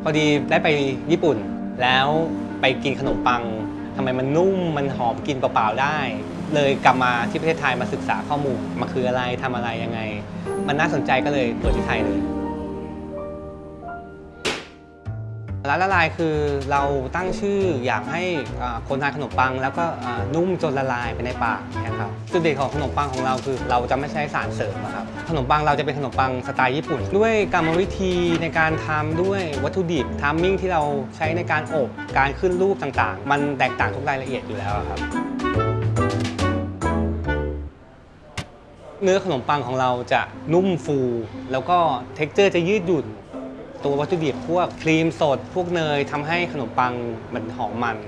พอดีได้ไปญี่ปุ่นแล้วไปกินขนมปังทำไมมันนุ่มมันหอมกินเปล่าๆได้เลยกลับมาที่ประเทศไทยมาศึกษาข้อมูลมันคืออะไรทำอะไรยังไงมันน่าสนใจก็เลยเปิดที่ไทยเลยร้านละลายคือเราตั้งชื่ออยากให้คนทานขนมปังแล้วก็นุ่มจนละลายไปในปากนะครับจุดเด่นของขนมปังของเราคือเราจะไม่ใช้สารเสริมครับขนมปังเราจะเป็นขนมปังสไตล์ญี่ปุ่นด้วยกรรมวิธีในการทำด้วยวัตถุดิบทามมิ่งที่เราใช้ในการอบการขึ้นรูปต่างๆมันแตกต่างทุกรายละเอียดอยู่แล้วครับเนื้อขนมปังของเราจะนุ่มฟูแล้วก็เท็กเจอร์จะยืดหยุ่นตัววัตถุดิบพวกครีมสดพวกเนยทำให้ขนมปังมันหอมมัน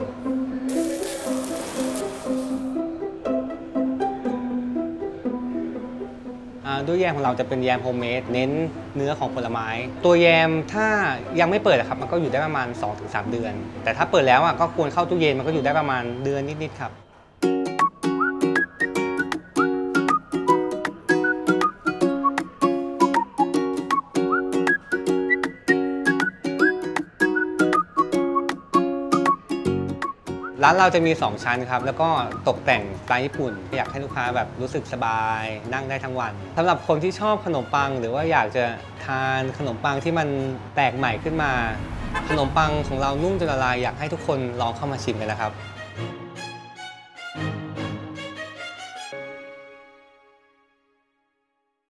ด้วยแยมของเราจะเป็นแยมโฮมเมดเน้นเนื้อของผลไม้ตัวแยมถ้ายังไม่เปิดครับมันก็อยู่ได้ประมาณ 2-3 เดือนแต่ถ้าเปิดแล้วก็ควรเข้าตู้เย็นมันก็อยู่ได้ประมาณเดือนนิดๆครับร้านเราจะมี2ชั้นครับแล้วก็ตกแต่งสไตล์ญี่ปุ่นอยากให้ลูกค้าแบบรู้สึกสบายนั่งได้ทั้งวันสำหรับคนที่ชอบขนมปังหรือว่าอยากจะทานขนมปังที่มันแปลกใหม่ขึ้นมาขนมปังของเรานุ่มจนละลายอยากให้ทุกคนลองเข้ามาชิมกันนะครับ